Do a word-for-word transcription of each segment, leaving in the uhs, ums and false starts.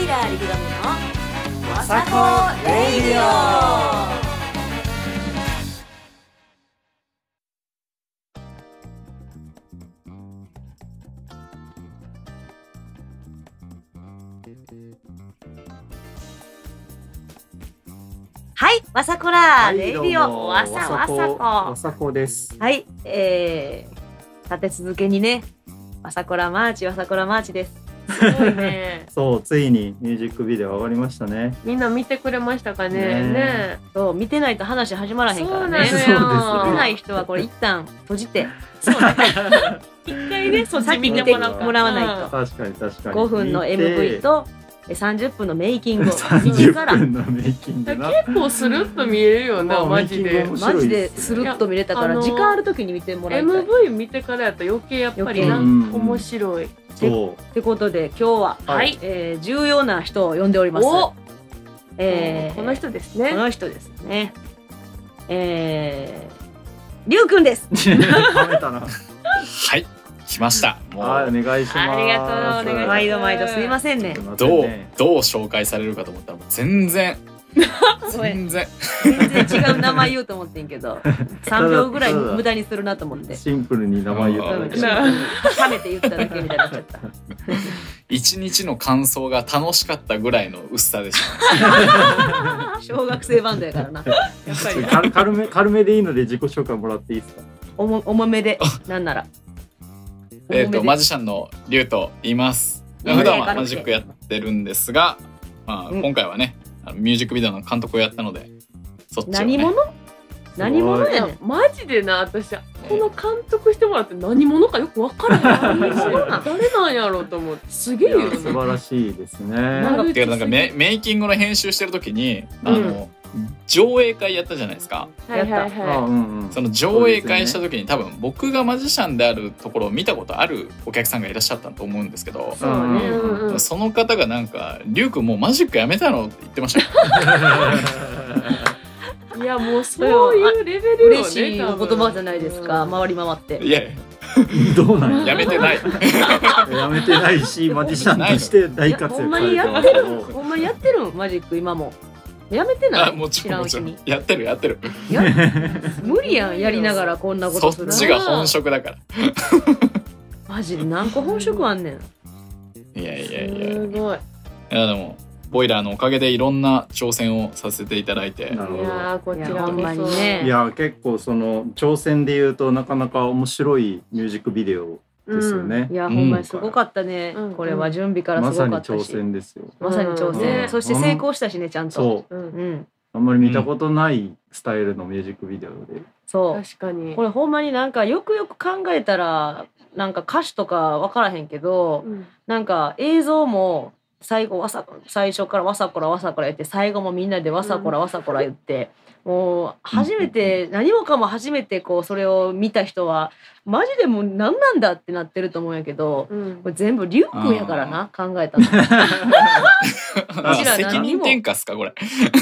ラーリクガメのわさこレイディオ。はい、わさこら、 はい、 レイディオ、わさわさこ。 わさこです。 はい、えー、立て続けにね、わさこらマーチ、わさこらマーチです。 すごいね。 そう、ついにミュージックビデオ上がりましたね。 みんな見てくれましたかね。 ねねそう、見てないと話始まらへんからね。 そうなのよ。 見てない人はこれ一旦閉じて、 そうね。一回ね、そっち見てもらうもらわないと。 確かに確かに。 ごふんの エムブイ とさんじゅっぷんのメイキングを見て 30 から。 分のメイキングな。 結構スルッと見えるよな、マジで。 マジでするっと見れたから、時間ある時に見てもらいたい。 エムブイ 見てからやったら余計やっぱりな、面白い。 そう。 ってことで今日は、 はい、 えー、重要な人を呼んでおります。 お、 えー、 この人ですね。 この人ですね。えー、りゅうくんです。 食べたな。 はい、来ました。 もうはい、お願いします。 ありがとう、お願いします。 毎度毎度すいませんね。 どうどう紹介されるかと思ったら全然全然全然違う名前言おうと思ってんけど、さんびょうぐらい無駄にするなと思って。 シンプルに名前言っただけ。 はめて言っただけみたいになっちゃった。 一日の感想が楽しかったぐらいの薄さでした。 小学生バンドやからな。やっぱり軽軽め軽めでいいので自己紹介もらっていいですか。 おも重めでなんなら。 えっとマジシャンのリュウと言います。普段はマジックやってるんですが、まあ今回はね。ミュージックビデオの監督をやったので、そっちをね、 何者何者やねん。 マジでな、私この監督してもらって何者かよく分からへん。誰なんやろうと思って、すげえよね。 素晴らしいですね。 なんかなんかメメイキングの編集してる時に、あの上映会やったじゃないですか。 はいはいはい。その上映会した時に多分僕がマジシャンであるところを見たことあるお客さんがいらっしゃったと思うんですけど、その方がなんか「リュウ君もうマジックやめたの?」って言ってましたよ。いやもうそういうレベルよね。 嬉しいお言葉じゃないですか。回り回って。 いやどうなんやめてない。 やめてないし、マジシャンとして大活躍。 ほんまにやってる。ほんまにやってるマジック今も。やめてない。 もちろんもちろんやってるやってる。 無理やん、やりながらこんなことする。 そっちが本職だから。 マジで何個本職あんねん。いやいやいや。 すごい。 いやでもボイラーのおかげでいろんな挑戦をさせていただいて。 なるほど。 いやこちらほんまにね。 いや結構その挑戦で言うとなかなか面白いミュージックビデオですよね。 いやほんまにすごかったね。これは準備からすごかったし。 まさに挑戦ですよ。 まさに挑戦。そして成功したしねちゃんと。 そう。うん。あんまり見たことないスタイルのミュージックビデオで。 そう。 確かに。 これほんまになんかよくよく考えたらなんか歌詞とか分からへんけど、なんか映像も最後わさ最初からわさこらわさこら言って最後もみんなでわさこらわさこら言って。もう初めて何もかも初めてこうそれを見た人はマジでもう何なんだってなってると思うんやけど、うん、これ全部リュウ君やからな考えたの。 責任転嫁っすかこれ。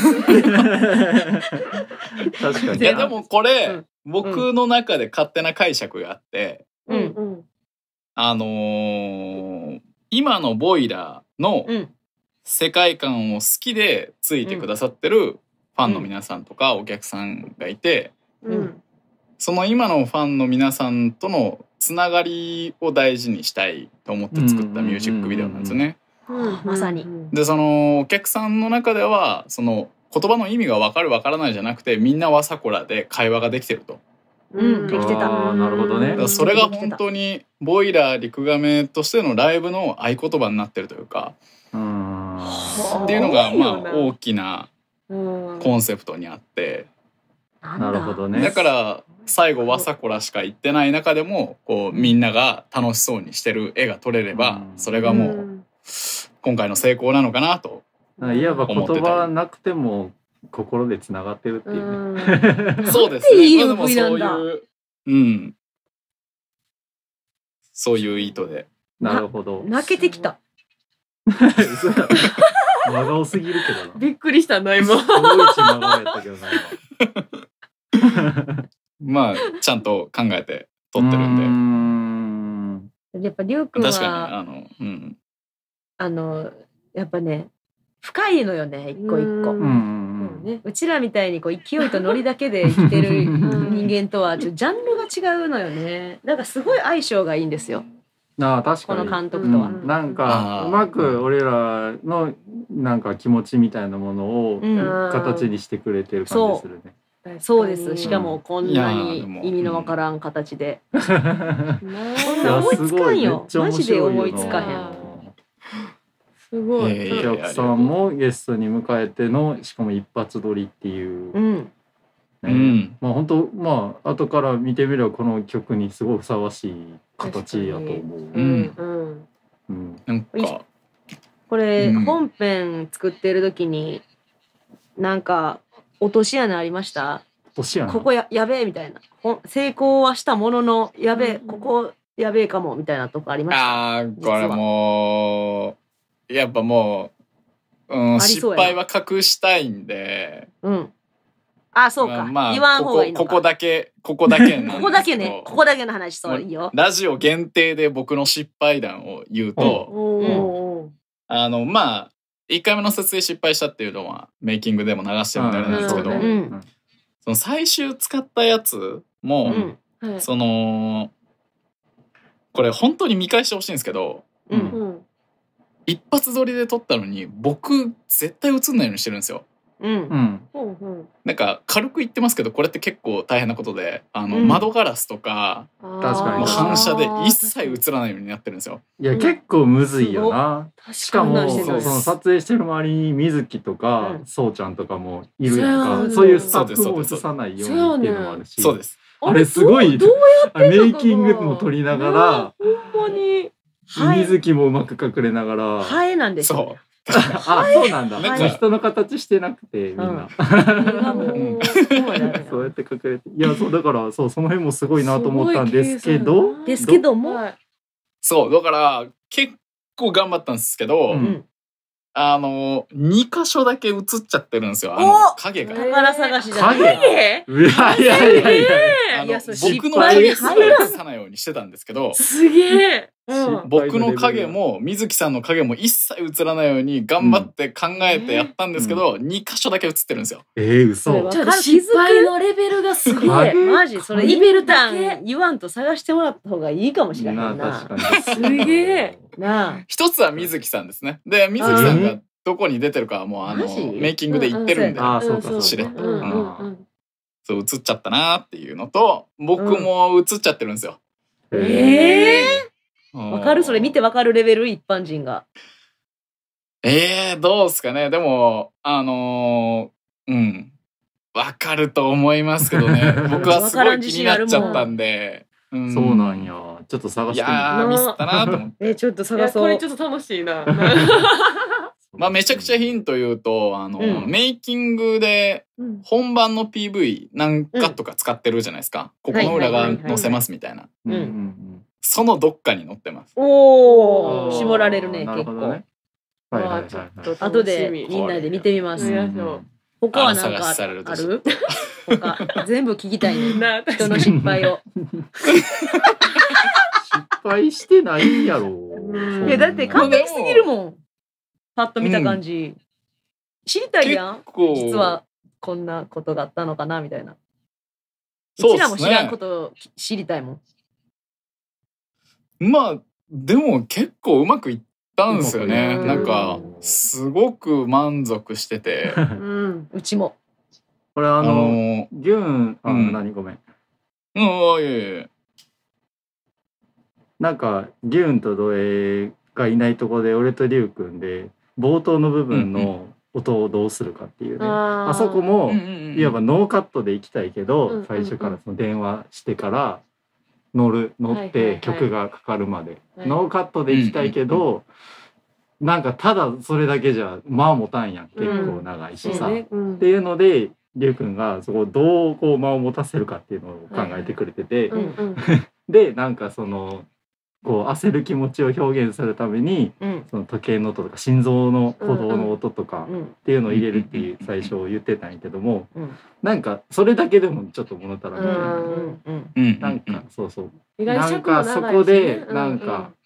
確かに。 いやでもこれ、うん、僕の中で勝手な解釈があって、 うん、 あのー、今のボイラーの世界観を好きでついてくださってる、うんファンの皆さんとかお客さんがいて、 うん、 その今のファンの皆さんとのつながりを大事にしたいと思って作ったミュージックビデオなんですよね。 まさに。 でそのお客さんの中ではその言葉の意味が分かる分からないじゃなくてみんなわさこらで会話ができてると。 うん、できてた。 なるほどね。 それが本当にボイラーリクガメとしてのライブの合言葉になってるというか、 うんっていうのがまあ大きなコンセプトにあって、 なるほどね。 だから最後わさこらしか言ってない中でもこうみんなが楽しそうにしてる絵が撮れれば、それがもう今回の成功なのかなと。 いわば言葉なくても心でつながってるっていうね。そうですね。 いい ユーブイ なんだ。 うん。そういう意図で。 なるほど。 泣けてきた。 真顔すぎるけどな。 びっくりしたな今。 すごい真顔やったけどな今。まあちゃんと考えて撮ってるんで。やっぱりゅうくんは確かにあの、うん、 あのやっぱね深いのよね一個一個。 うんうんねうちらみたいにこう勢いとノリだけで生きてる人間とはちょっとジャンルが違うのよね。だからすごい相性がいいんですよああ確かにこの監督とは。 うんなんかあーうまく俺らのなんか気持ちみたいなものをうん形にしてくれてる感じするね。 そうです。しかもこんなにいやでも意味のわからん形で。 なこんな思いつかんよ。マジで思いつかへん。 すごい。 えーお客さんもゲストに迎えてのしかも一発撮りっていうう、ん。 ねうんまあ本当まあ後から見てみればこの曲にすごいふさわしい形やと思う。 うんうん。 うんなんかこれ、 うん本編作ってる時になんか落とし穴ありました？ 年やな。 ここややべえみたいな。ほん成功はしたもののやべえここやべえかもみたいなとこありました？ あーこれもうやっぱもう、うん、失ありそうやな敗は隠したいんでうん。あ、そうか。 まあ言わん方がいいのか。 ここここだけここだけなんですけどここだけね。ここだけの話そういいよ。 ラジオ限定で僕の失敗談を言うと、 おお。 あのまあいっかいめの撮影失敗したっていうのはメイキングでも流してるんであれなんですけど、 うんうん。 その最終使ったやつも、 うん。 はい。 そのこれ本当に見返してほしいんですけど、 うん。 うん。 一発撮りで撮ったのに僕絶対映んないようにしてるんですよ。 うん。 うんほうほなんか軽く言ってますけどこれって結構大変なことで、あの、 うん窓ガラスとかう。 確かにもう反射で一切映映らないようになってるんですよ。 いや結構むずいよな。しかも確かにそその撮影してる周りに水木とかうんそうちゃんとかもいるやんか。 そうやんそういうスタッフを映さないようにっていうのもあるし。 そうです。 あれすごいどうどうあメイキングも撮りながらほんまに。 ハエ水木もうまく隠れながら。 ハエなんですそよ。 あそうなんだ。 なんか人の形してなくてみんな。 これがもうすごいなそうやって隠れていやそうだからそうその辺もすごいなと思ったんですけどですけども、 はい。 そうだから結構頑張ったんですけど、 ううんん。 あのに箇所だけ映っちゃってるんですよ。あおの影が。 え宝探しじゃない。 影えうわいやいやいやいやあのいやそれ僕の失敗影すら映さないようにしてたんですけど、 すげえ。 うん。 僕の影も水木さんの影も一切映らないように頑張って考えてやったんですけど、に箇所だけ映ってるんですよ。 えー、嘘それはちょっと失敗のレベルがすごい。 影マジそれレイベルベルだけタン言わんと探してもらった方がいいかもしれなないな。 確かにすげえ。 なあ。 一つは水木さんですね。で水木さんがどこに出てるかはもうあのマジメイキングで言ってるんで、 あーそうかそうか知れうんうんうん。 そう映っちゃったなーっていうのと、僕も映っちゃってるんですよ。 ええわわかるそれ見てわかるレベル一般人が。 えー、どうですかね。でもあのー、うんわかると思いますけどね。僕はすごい気になっちゃったんで。うんそうなんやちょっと探いしてみるやーミスったなと思って。 えちょっとい探そう。 やこれちょっと楽しいな。 まあめちゃくちゃヒント言うと、あの、 うんメイキングでうん本番の ピーブイ 何カットか使ってるじゃないですか。ここの裏側載せますみたいな。 うんうんうんそのどっかに載ってます。 おおあー絞られるね結構なるほどね。はいはいはいちょっはいと後で楽しみみんなで見てみます。 うんうん他はなんあか探しされるとある？他全部聞きたいね。 な人の失敗を。 失敗してないんやろうんいやだって完璧すぎるもん。パッと見た感じ。知りたいやん。 結構実はこんなことがあったのかなみたいな。うちそうっすねらも知らんことを知りたいもん。 まあでも結構うまくいったんですよね。 うまくいったなんかすごく満足してて。 うん。 うちも。 あこれあののギュンあうん何ごめんうんいやいやいやなんかギュンとドエがいないところで俺とリュウくんで冒頭の部分の音をどうするかっていうね、 あーあそこもうんうんうんいわばノーカットで行きたいけど、 うんうんうん最初からその電話してから乗る乗っはいはいはいて曲がかかるまで、 はいノーカットで行きたいけど、なんかただそれだけじゃ間を持たんやん結構長いしさ、 そうね。うんっていうのでリュウくんがそこをどうこう間を持たせるかっていうのを考えてくれてて、 うんうんでなんかそのこう焦る気持ちを表現するためにうん。 その時計の音とか心臓の鼓動の音とかうん。 っていうのを入れるっていう最初言ってたんやけども、 うん。 なんかそれだけでもちょっと物足らない、 うん。うん。 うんなんかそうそう意外になん尺も長いしねかそこでうなんか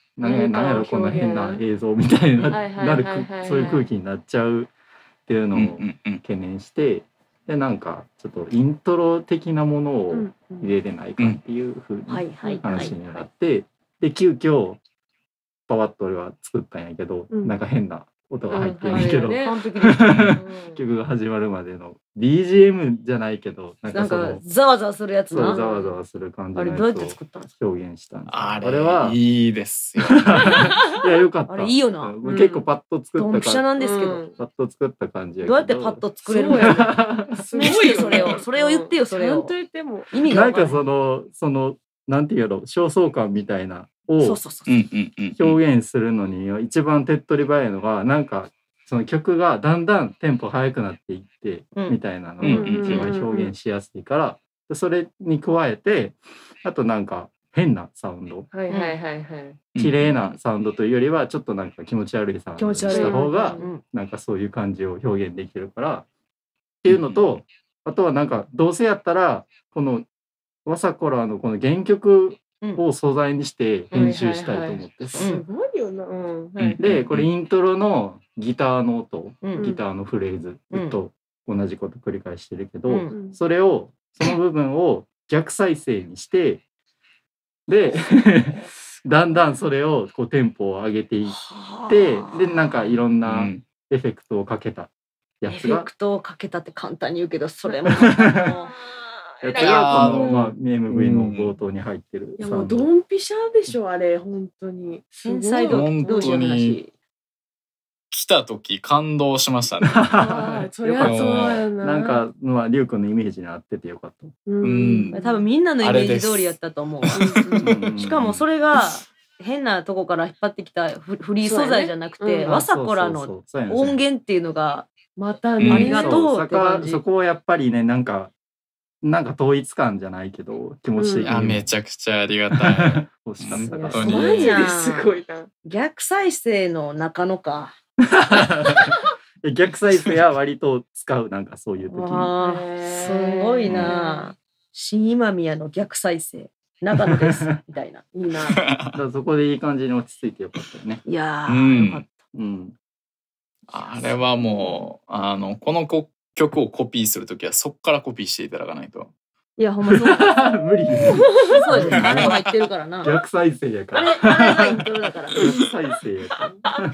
なんやなんやろこんな変な映像みたいになはいはいなるはいはいはいそういう空気になっちゃうっていうのをうんうんうん懸念してでなんかちょっとイントロ的なものをうん入れれないかっていうふうにはいはいはい話になってで急遽パワッと俺は作ったんやけど、 うんなんか変な音が入ってるんうんやけど、 入るよね完璧でした曲が始まるまでの ビージーエム じゃないけどなんなんかかそのざわざわするやつな。 そうざわざわする感じのあれどうやってやつ作ったんですを表現したんですよあれあれはいいですよ。 いやよかったあれいいよなうん結構パッと作ドンピシャった感なんですけど。 うんパッと作った感じやけどうやってパッと作れるのそうやや説明してよそれを。それを言ってよそれをちゃんと。言っても。 意味がなんかわからない。 そのそのなんていうの焦燥感みたいなをそうそうそうう。 んうんうんうん。 表現するのに一番手っ取り早いのがなんかその曲がだんだんテンポ速くなっていってうんみたいなのがうん一番表現しやすいからでそれに加えてあとなんか変なサウンドはいはいはいはい。 綺麗なサウンドというよりはちょっとなんか気持ち悪いサウンドにし気持ち悪いた方がうんなんかそういう感じを表現できるからっていうのとあとはなんかどうせやったらこのわさこらのこの原曲を素材にして編集したいと思ってさすごいよな。うん。はいでこれイントロのギターの音うんギターのフレーズうんと同じこと繰り返してるけど、 うんそれをその部分を逆再生にしてでだんだんそれをこうテンポを上げていってでなんかいろんうなんエフェクトをかけたやエつがフェクトをかけたって簡単に言うけどそれもやついやがこの、 もうまあ、エムブイ の冒頭に入ってるいやもうサウンドドンピシャでしょあれ本当に。 天才すごい本当に同士の話。 来た時感動しましたね。 あーそりゃそうやな。 なんかまあリュウ君のイメージに合っててよかった。 うん。 多分みんなのイメージ通りやったと思う。 うんしかもそれが変なとこから引っ張ってきたフフリー素材じゃなくて、 そうやねうんわさこらのそうそうそうそうやね音源っていうのがまたうんありがとうそって感じそこはやっぱりねなんかなんか統一感じゃないけど気持ち的にあめちゃくちゃありがたい。 欲しかったから本当にマジですごいな。 逆再生の中野か。 逆再生は割と使うなんかそういう時にわあへーすごいな。新今宮の逆再生中野ですみたいな。 いいな。 だからそこでいい感じに落ち着いてよかったよね。 いやー、 うんよかった。 うん。 あれはもうあのこのこ曲をコピーするときはそっからコピーしていただかないと。 いやほんまそうです。 無理。 そうです。あれも入ってるからな。 逆再生やから。 あれあれがイントロだから。 逆再生やから。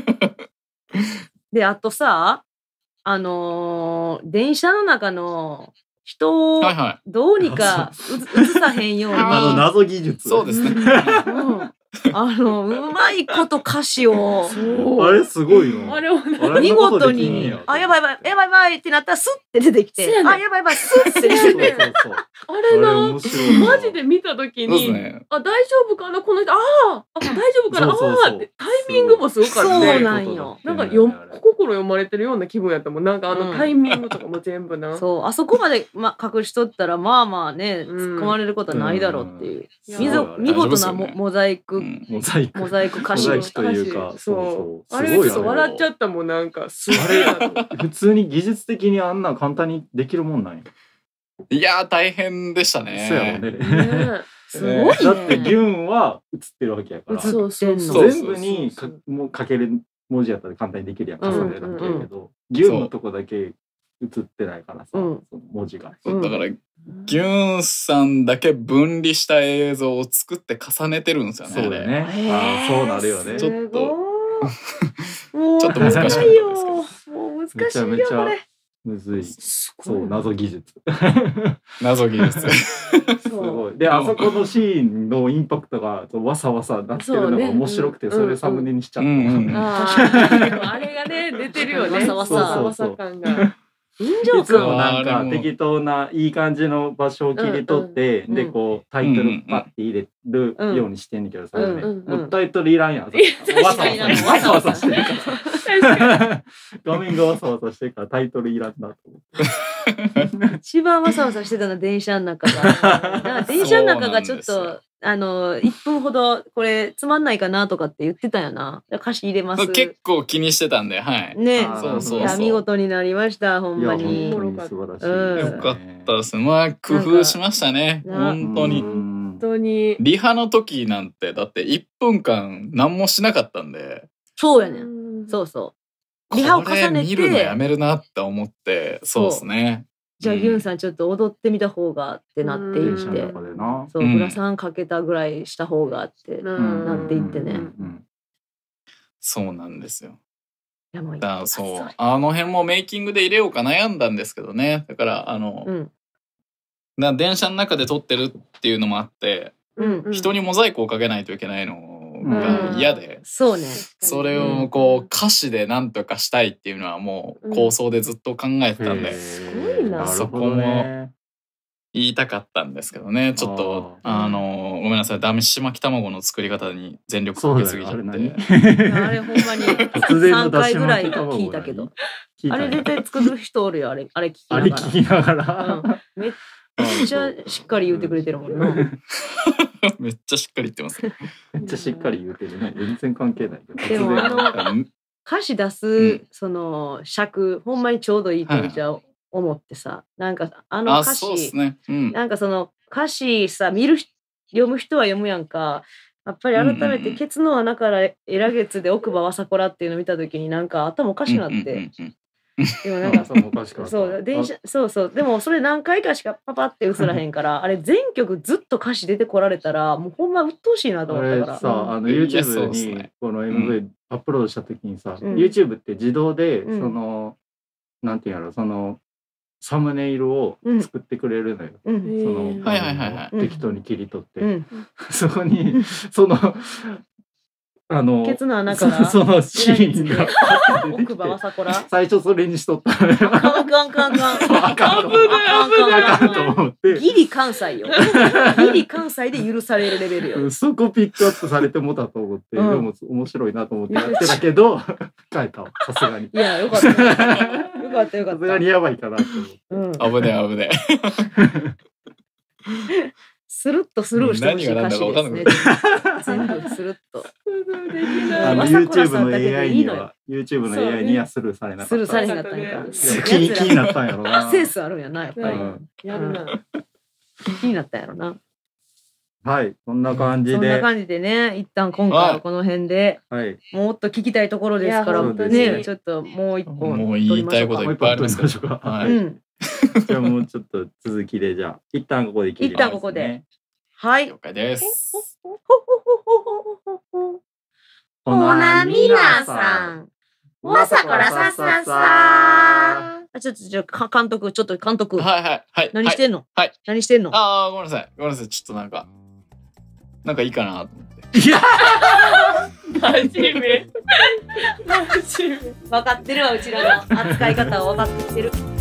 であとさあのー電車の中の人をはいはどうにかう映さへんようにあの謎技い。 術。 そうですね。 うんあのうまいこと歌詞をあれすごいな。 あれをね。 あれ見あんなこと事にできんねやあやばいやばいやばいやばいってなったらスッて出てきて、 そうやねあやばいやばいスッて出てきてそうそうそう。 ああれれな。 面白いな。 マジで見たときそうですに、 ね。 あ大丈夫かなこの人あーあ大丈夫かなそうそうそうあーってタイミングもすごかったそうね。 なんよなんかよ心読まれてるような気分やったもん。なんかあうんのタイミングとかも全部な。 そうあそこまで、ま、隠しとったらまあまあねうん突っ込まれることはないだろうっていう、 いやみぞそう見事な大丈夫ですよねモモザイク、 うんモザイク。 モザイク歌詞をモザイクというか、 そうそうそう。 あれすごいよねちょっと笑っちゃったもんなんかすげえなと思って普通に技術的にあんな簡単にできるもんなんや。 いやー大変でしたね。 そうやもんね。 ねすごいねだってギュンは映ってるわけやから。 映そうそうそう全部にかもう書ける文字やったら簡単にできるやん。 うん重ねるだけやけど、ギュンのとこだけ映ってないからさ、 うんその文字が。 うんだからギュンさんだけ分離した映像を作って重ねてるんですよね。 そうだよね。 へーああそうなるよね。 ちょっともうちょっと難しかったですけどないよもう難しいよめちゃめちゃこれむずい。 すごいそう謎技術。 謎技術。 すごい。であそこのシーンのインパクトがわさわさなってるのが面白くて、 そうねそれサムネにしちゃった。 うんうんあーあれがね出てるよね。 わさわさわさわさ感が。 臨場いつも感なんかあれも適当ないい感じの場所を切り取って、 うんうんでこうタイトルパッて入れるうんようにしてんねんけど、最初ね、 うんうんもうタイトルいらんやん。わさわさわさわさしてるから画面がわさわさしてるからタイトルいらんなと思って。 一番わさわさしてたのは電車の中がだから電車の中がちょっそうなんですとあのいっぷんほどこれつまんないかなとかって言ってたよな歌詞入れます結構気にしてたんで、はい。 ねあーそうそうそういや見事になりましたほんまいやに本当に素晴らしい、 うんですねよかったです。まあ工夫しましたね。 なんか本当に。 うん当にリハの時なんてだっていっぷんかん何もしなかったんで、 そうやねん。そうそう。リハを重ねてこれ見るのやめるなって思って、そうですね。 じゃあ、ユンさんちょっと踊ってみた方がってなっていって、そう、グラサンかけたぐらいした方がってなっていってね。 そうなんですよ。 いやもうだからそう、あの辺もメイキングで入れようか悩んだんですけどね。だからあの、うん、な電車の中で撮ってるっていうのもあって、うんうん、人にモザイクをかけないといけないのが嫌で、うん、 そうね。 それをこう歌詞でなんとかしたいっていうのはもう構想でずっと考えてたんで、 うん、 そこも言いたかったんですけどね。ちょっとあのごめんなさい、だし巻き卵の作り方に全力かけすぎちゃって、 あれほんまにさんかいぐらい聞いたけど、あれ絶対作る人おるよ。あれあれ聞きながら、あれ聞きながら、うん、めっちゃしっかり言ってくれてるもんな。 めっちゃしっかり言ってます。 めっちゃしっかり言うてるね。全然関係ない。 でもあの歌詞出す、うん、その尺ほんまにちょうどいいとじゃ思ってさ、はい、なんかあの歌詞、 ね、うん、 なんかその歌詞さ見る読む人は読むやんか。やっぱり改めてケツの穴からエラ月で奥歯わさこらっていうのを見た時になんか頭おかしなって。うんうんうんうん、でもなんかそう電車そうそうでもそれ何回かしかパパって映らへんからあれ全曲ずっと歌詞出てこられたらもうほんま鬱陶しいなと思ったから。 さあの YouTube にこの エムブイ アップロードした時にさ、うん、YouTube って自動でその、うん、なんていうやろそのサムネイルを作ってくれるのよ。うん、その、はいはいはいはい、適当に切り取って、うん、そこにそのあのケツの穴からそのシーンが奥歯わさこら最初それにしとった。 あかんあかんあかんあかんあかんと思ってギリ関西よ。ギリ関西で許されるレベルよ。 そこピックアップされてもたと思って、うん、でも面白いなと思ってやってたけど変えたわさすがに。 いやよかったよかったよかった。さすがにやばいかなと思って。 危ね危ね。 スルッとスルーしてほしい歌詞ですね。全部スルッと。 あの YouTube の エーアイ には YouTube の エーアイ にはスルーされなかった。 スルーされなかったんか。 気に気になったんやろな。 センスあるんやなやっぱり。 やるな。 気になったんやろな。 はい、そんな感じで。 そんな感じでね、一旦今回はこの辺で、はい、もっと聞きたいところですからね、ちょっともう一本もう言いたいこといっぱいありますから。 はい。じゃあもうちょっと続きでじゃあ一旦ここで切りますね。 一旦ここで。はい。 了解です。 ほなみなさん、わさこらさささ。あ、ちょっとじゃあ監督ちょっと監督。 はいはいはい。 何してんの？ はい。 何してんの？ ああごめんなさいごめんなさいちょっとなんかなんかいいかなと思って。 いや。 真面目。真面目。 分かってるわうちらの扱い方は分かってきてる。